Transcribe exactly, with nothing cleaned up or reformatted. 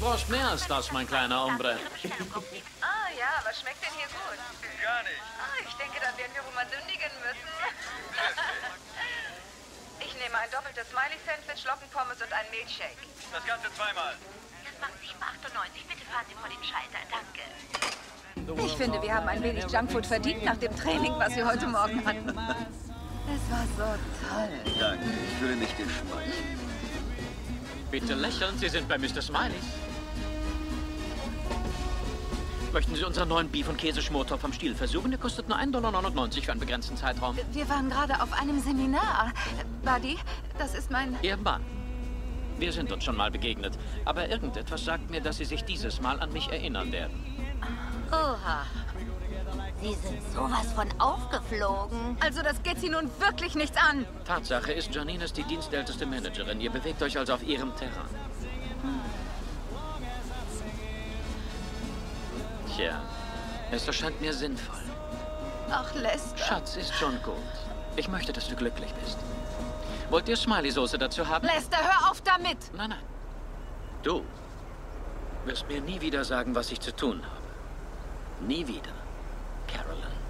brauchst mehr als das, mein kleiner Hombre. Ah ja, was schmeckt denn hier gut? Gar nicht. Ah, ich denke, dann werden wir wohl mal sündigen müssen. Ich nehme ein doppeltes Smiley-Sandwich, Lockenpommes und einen Milchshake. Das Ganze zweimal. Das macht sieben achtundneunzig. Bitte fahren Sie vor den Schalter. Danke. Ich finde, wir haben ein wenig Junkfood verdient nach dem Training, was wir heute Morgen hatten. Es war so toll. Danke, ich fühle mich geschmeichelt. Bitte lächeln, Sie sind bei Mister Smiley. Möchten Sie unseren neuen Beef- und Käseschmortopf am Stiel versuchen? Der kostet nur ein Dollar neunundneunzig für einen begrenzten Zeitraum. Wir waren gerade auf einem Seminar. Buddy, das ist mein... Ihr Mann. Wir sind uns schon mal begegnet. Aber irgendetwas sagt mir, dass Sie sich dieses Mal an mich erinnern werden. Oha. Sie sind sowas von aufgeflogen. Also das geht Sie nun wirklich nichts an. Tatsache ist, Janine ist die dienstälteste Managerin. Ihr bewegt euch also auf ihrem Terrain. Tja, es erscheint mir sinnvoll. Ach, Lester. Schatz, ist schon gut. Ich möchte, dass du glücklich bist. Wollt ihr Smiley-Soße dazu haben? Lester, hör auf damit. Nein, nein. Du wirst mir nie wieder sagen, was ich zu tun habe. Nie wieder, Carolyn.